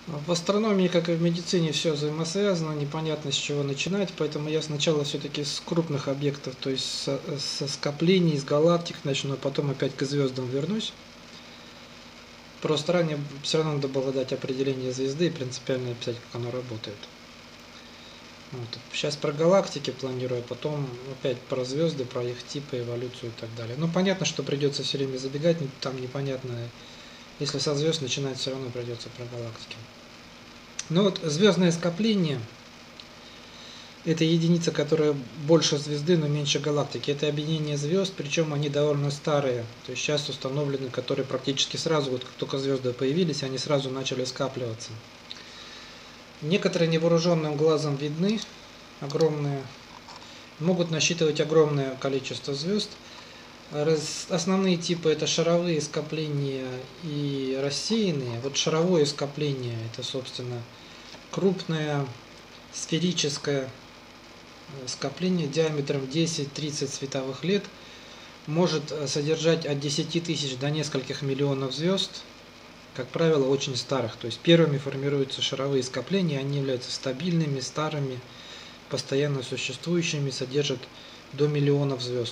В астрономии, как и в медицине, все взаимосвязано, непонятно с чего начинать, поэтому я сначала все-таки с крупных объектов, то есть со скоплений, с галактик начну, а потом опять к звездам вернусь. Просто ранее все равно надо было дать определение звезды и принципиально описать, как оно работает. Вот. Сейчас про галактики планирую, а потом опять про звезды, про их типы, эволюцию и так далее. Ну, понятно, что придется все время забегать, там непонятно, если со звезд начинать, все равно придется про галактики. Ну вот звездное скопление – это единица, которая больше звезды, но меньше галактики. Это объединение звезд, причем они довольно старые. То есть сейчас установлены, которые практически сразу, вот как только звезды появились, они сразу начали скапливаться. Некоторые невооруженным глазом видны, огромные, могут насчитывать огромное количество звезд. Основные типы – это шаровые скопления и рассеянные. Вот шаровое скопление – это, собственно, крупное сферическое скопление диаметром 10-30 световых лет, может содержать от 10 тысяч до нескольких миллионов звезд, как правило, очень старых. То есть первыми формируются шаровые скопления, они являются стабильными, старыми, постоянно существующими, содержат до миллионов звезд.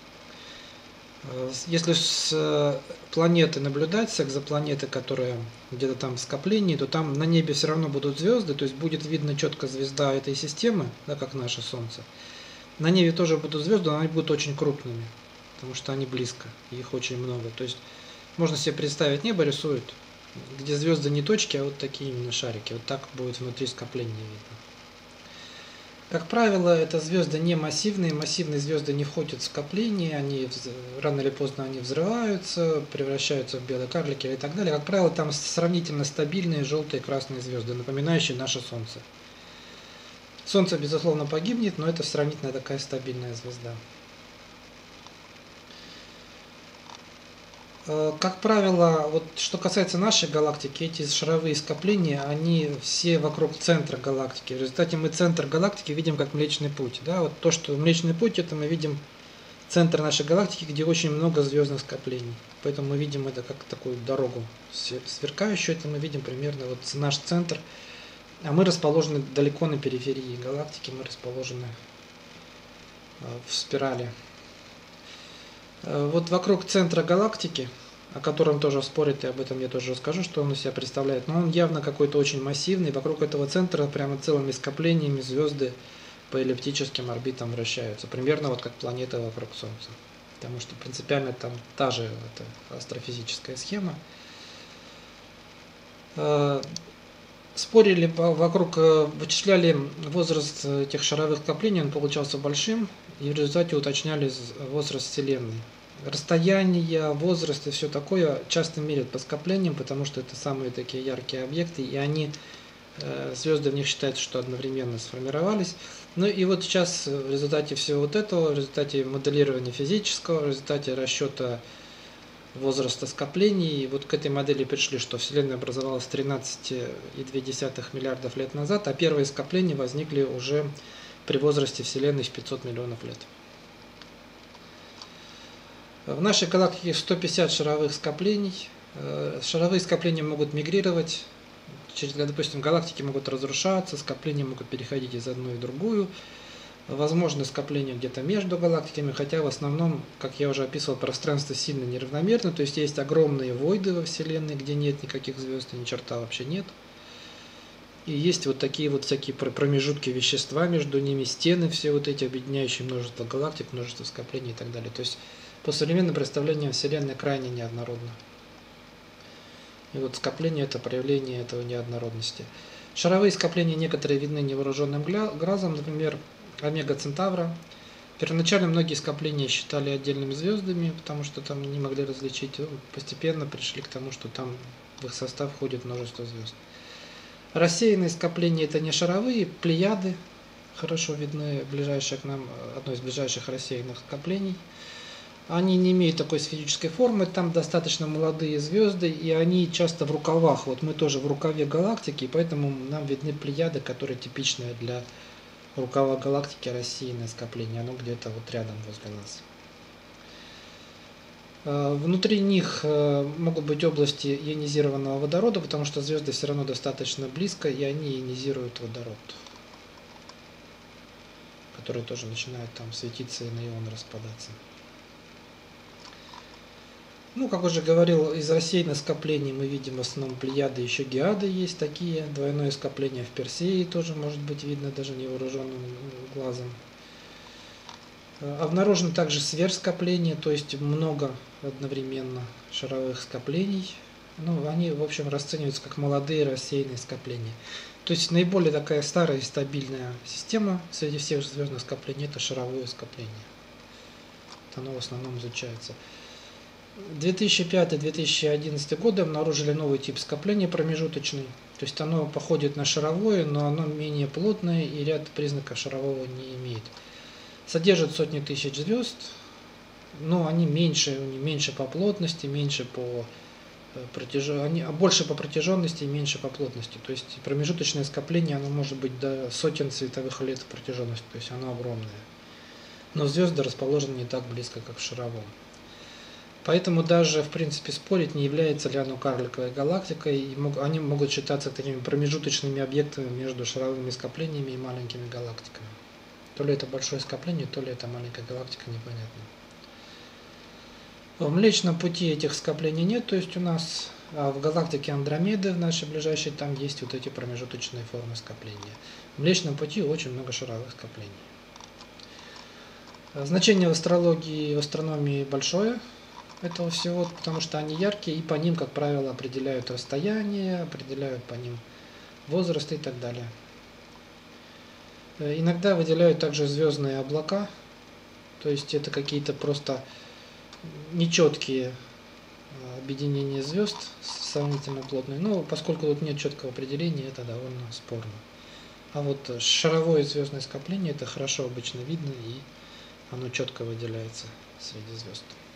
Если с планеты наблюдать, с экзопланеты, которая где-то там в скоплении, то там на небе все равно будут звезды, то есть будет видно четко звезда этой системы, да, как наше Солнце. На небе тоже будут звезды, но они будут очень крупными, потому что они близко, их очень много. То есть можно себе представить, небо рисуют, где звезды не точки, а вот такие именно шарики. Вот так будет внутри скопления видно. Как правило, это звезды не массивные, массивные звезды не входят в скопление, они рано или поздно они взрываются, превращаются в белые карлики и так далее. Как правило, там сравнительно стабильные желтые и красные звезды, напоминающие наше Солнце. Солнце, безусловно, погибнет, но это сравнительно такая стабильная звезда. Как правило, вот что касается нашей галактики, эти шаровые скопления, они все вокруг центра галактики. В результате мы центр галактики видим как Млечный Путь. Да? Вот то, что Млечный Путь, это мы видим центр нашей галактики, где очень много звездных скоплений. Поэтому мы видим это как такую дорогу сверкающую. Это мы видим примерно вот наш центр. А мы расположены далеко на периферии галактики, мы расположены в спирали. Вот вокруг центра галактики, о котором тоже спорят, и об этом я тоже расскажу, что он из себя представляет, но он явно какой-то очень массивный. Вокруг этого центра прямо целыми скоплениями звезды по эллиптическим орбитам вращаются. Примерно вот как планета вокруг Солнца. Потому что принципиально там та же астрофизическая схема. Спорили вокруг, вычисляли возраст этих шаровых скоплений, он получался большим, и в результате уточняли возраст Вселенной. Расстояние, возраст и все такое часто меряют по скоплениям, потому что это самые такие яркие объекты, и они, звезды в них считаются, что одновременно сформировались. Ну и вот сейчас в результате всего вот этого, в результате моделирования физического, в результате расчета возраста скоплений, вот к этой модели пришли, что Вселенная образовалась 13,2 миллиардов лет назад, а первые скопления возникли уже при возрасте Вселенной в 500 миллионов лет. В нашей галактике 150 шаровых скоплений. Шаровые скопления могут мигрировать. Допустим, галактики могут разрушаться, скопления могут переходить из одной в другую. Возможно скопление где-то между галактиками, хотя в основном, как я уже описывал, пространство сильно неравномерно, то есть есть огромные войды во Вселенной, где нет никаких звезд, ни черта вообще нет. И есть вот такие вот всякие промежутки вещества между ними, стены все вот эти, объединяющие множество галактик, множество скоплений и так далее. То есть по современным представлениям Вселенная крайне неоднородна. И вот скопление – это проявление этого неоднородности. Шаровые скопления некоторые видны невооруженным глазом, например, Омега Центавра. Первоначально многие скопления считали отдельными звездами, потому что там не могли различить. Постепенно пришли к тому, что там в их состав входит множество звезд. Рассеянные скопления – это не шаровые, плеяды. Хорошо видны ближайшие к нам, одно из ближайших рассеянных скоплений. Они не имеют такой сферической формы, там достаточно молодые звезды, и они часто в рукавах. Вот мы тоже в рукаве галактики, и поэтому нам видны плеяды, которые типичные для рукава галактики, рассеянное скопление, оно где-то вот рядом возле нас. Внутри них могут быть области ионизированного водорода, потому что звезды все равно достаточно близко, и они ионизируют водород, который тоже начинает там светиться и на ионы распадаться. Ну, как уже говорил, из рассеянных скоплений мы видим в основном Плеяды, еще Геады есть такие. Двойное скопление в Персее тоже может быть видно даже невооруженным глазом. Обнаружено также сверхскопления, то есть много одновременно шаровых скоплений. Ну, они, в общем, расцениваются как молодые рассеянные скопления. То есть наиболее такая старая и стабильная система среди всех звездных скоплений – это шаровое скопление. Оно в основном изучается. 2005-2011 годы обнаружили новый тип скопления промежуточный. То есть оно походит на шаровое, но оно менее плотное и ряд признаков шарового не имеет. Содержит сотни тысяч звезд, но они меньше по плотности, меньше по больше по протяженности и меньше по плотности. То есть промежуточное скопление оно может быть до сотен световых лет в протяженности, то есть оно огромное. Но звезды расположены не так близко, как в шаровом. Поэтому даже, в принципе, спорить, не является ли оно карликовой галактикой, и они могут считаться такими промежуточными объектами между шаровыми скоплениями и маленькими галактиками. То ли это большое скопление, то ли это маленькая галактика, непонятно. В Млечном Пути этих скоплений нет, то есть у нас в галактике Андромеды, в нашей ближайшей, там есть вот эти промежуточные формы скопления. В Млечном Пути очень много шаровых скоплений. Значение в астрологии и в астрономии большое этого всего, потому что они яркие, и по ним, как правило, определяют расстояние, определяют по ним возраст и так далее. Иногда выделяют также звездные облака, то есть это какие-то просто нечеткие объединения звезд, сравнительно плотные, но поскольку тут нет четкого определения, это довольно спорно. А вот шаровое звездное скопление, это хорошо обычно видно, и оно четко выделяется среди звезд.